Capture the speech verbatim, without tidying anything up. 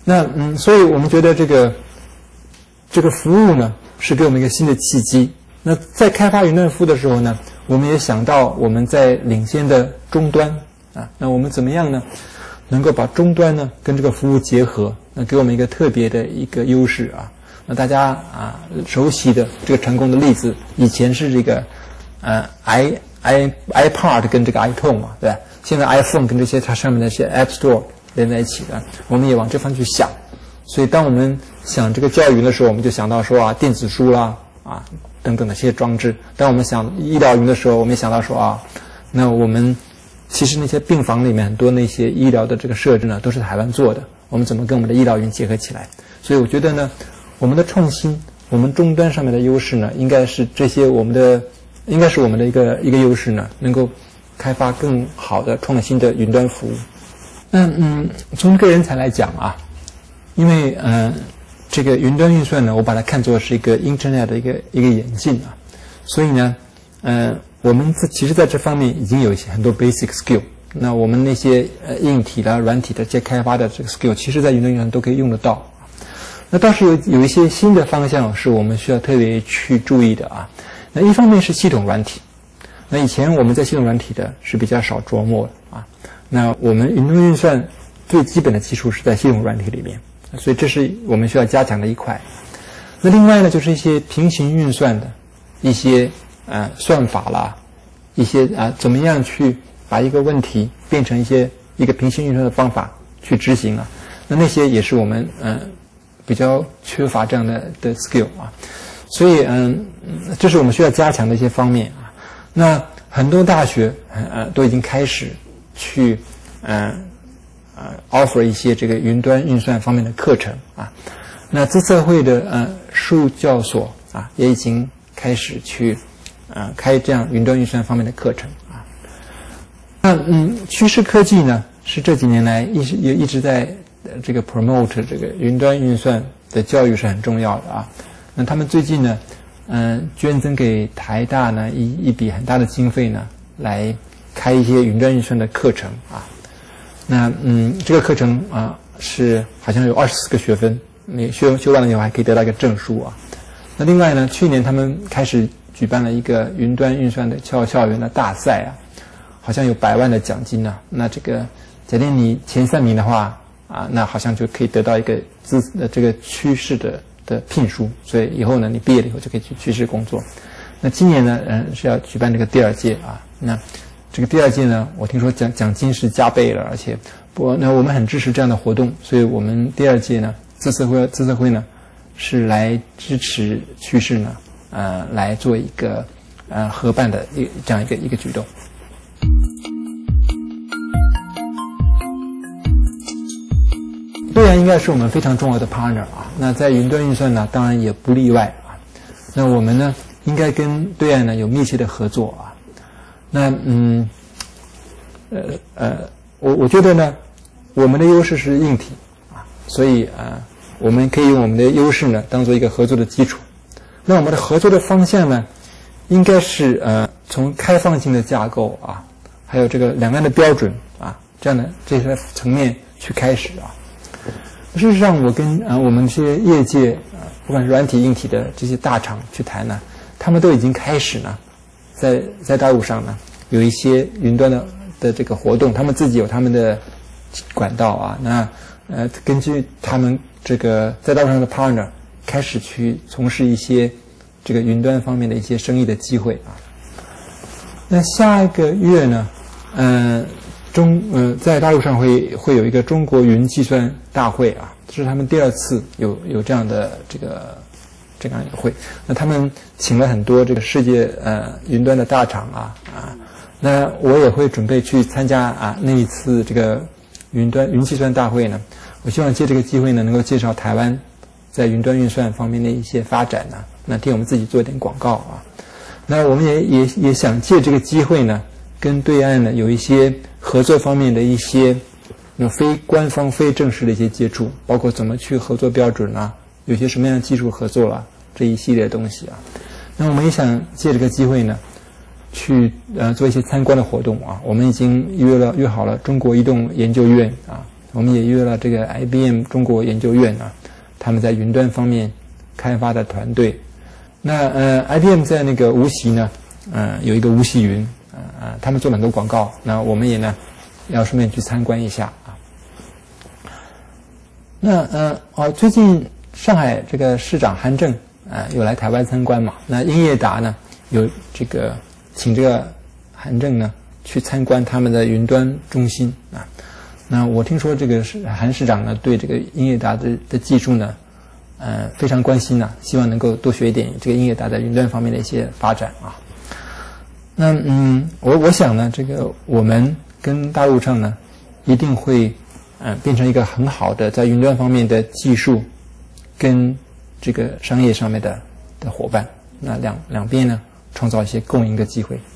那嗯，所以我们觉得这个这个服务呢，是给我们一个新的契机。那在开发云端服务的时候呢，我们也想到我们在领先的终端啊，那我们怎么样呢？能够把终端呢跟这个服务结合，那给我们一个特别的一个优势啊。那大家啊熟悉的这个成功的例子，以前是这个呃 i i iPod 跟这个 iTunes 嘛，对吧？现在 iPhone 跟这些它上面的一些 App Store 连在一起的，我们也往这方去想。所以当我们想这个教育的时候，我们就想到说啊，电子书啦啊等等的这些装置。当我们想医疗云的时候，我们也想到说啊，那我们其实那些病房里面很多那些医疗的这个设置呢，都是台湾做的。我们怎么跟我们的医疗云结合起来？所以我觉得呢，我们的创新，我们终端上面的优势呢，应该是这些我们的，应该是我们的一个一个优势呢，能够开发更好的创新的云端服务。那嗯，从个人才来讲啊，因为呃，这个云端运算呢，我把它看作是一个 Internet 的一个一个演进啊，所以呢，呃，我们其实在这方面已经有一些很多 basic skill。那我们那些呃硬体的、软体的这些开发的这个 skill， 其实在云端运算都可以用得到。那倒是有有一些新的方向是我们需要特别去注意的啊。那一方面是系统软体，那以前我们在系统软体的是比较少琢磨的啊。那我们云端运算最基本的基础是在系统软体里面，所以这是我们需要加强的一块。那另外呢，就是一些平行运算的一些呃算法啦，一些啊、呃、怎么样去把一个问题变成一些一个平行运算的方法去执行啊，那那些也是我们嗯、呃、比较缺乏这样的的 skill 啊，所以嗯这是我们需要加强的一些方面啊。那很多大学呃都已经开始去嗯 呃, 呃 offer 一些这个云端运算方面的课程啊。那资策会的呃数教所啊也已经开始去呃开这样云端运算方面的课程。那嗯，趋势科技呢是这几年来一直也一直在这个 promote 这个云端运算的教育是很重要的啊。那他们最近呢，嗯、呃，捐赠给台大呢一一笔很大的经费呢，来开一些云端运算的课程啊。那嗯，这个课程啊是好像有二十四个学分，你修修完了以后还可以得到一个证书啊。那另外呢，去年他们开始举办了一个云端运算的校校园的大赛啊。好像有百万的奖金呢、啊，那这个假定你前三名的话啊，那好像就可以得到一个资呃这个趋势的的聘书，所以以后呢，你毕业了以后就可以去趋势工作。那今年呢，嗯是要举办这个第二届啊，那这个第二届呢，我听说奖奖金是加倍了，而且不，那我们很支持这样的活动，所以我们第二届呢，资策会资策会呢是来支持趋势呢，呃，来做一个呃合办的一这样一个一个举动。对岸应该是我们非常重要的 partner 啊，那在云端运算呢，当然也不例外啊。那我们呢，应该跟对岸呢有密切的合作啊。那嗯，呃呃，我我觉得呢，我们的优势是硬体啊，所以啊，我们可以用我们的优势呢当做一个合作的基础。那我们的合作的方向呢，应该是呃从开放性的架构啊，还有这个两岸的标准啊这样的这些层面去开始啊。事实上，我跟呃我们这些业界呃不管是软体硬体的这些大厂去谈呢，他们都已经开始呢，在在大陆上呢有一些云端的的这个活动，他们自己有他们的管道啊。那呃根据他们这个在大陆上的 partner 开始去从事一些这个云端方面的一些生意的机会啊。那下一个月呢，嗯、呃。中呃，在大陆上会会有一个中国云计算大会啊，这是他们第二次有有这样的这个这样一个会。那他们请了很多这个世界呃云端的大厂啊啊，那我也会准备去参加啊那一次这个云端云计算大会呢。我希望借这个机会呢，能够介绍台湾在云端运算方面的一些发展呢，那替我们自己做一点广告啊。那我们也也也想借这个机会呢，跟对岸呢有一些合作方面的一些那非官方非正式的一些接触，包括怎么去合作标准啊，有些什么样的技术合作啦，这一系列的东西啊。那我们也想借这个机会呢，去呃做一些参观的活动啊。我们已经约了约好了中国移动研究院啊， 我们也约了这个 I B M 中国研究院啊，他们在云端方面开发的团队。那呃 I B M 在那个无锡呢，呃有一个无锡云，呃他们做了很多广告，那我们也呢要顺便去参观一下啊。那呃哦，最近上海这个市长韩正啊、呃、有来台湾参观嘛，那英业达呢有这个请这个韩正呢去参观他们的云端中心啊。那我听说这个是韩市长呢对这个英业达的的技术呢呃非常关心呐、啊，希望能够多学一点这个英业达在云端方面的一些发展啊。那嗯，我我想呢，这个我们跟大陆上呢一定会呃变成一个很好的在云端方面的技术跟这个商业上面的的伙伴，那两两边呢创造一些共赢的机会。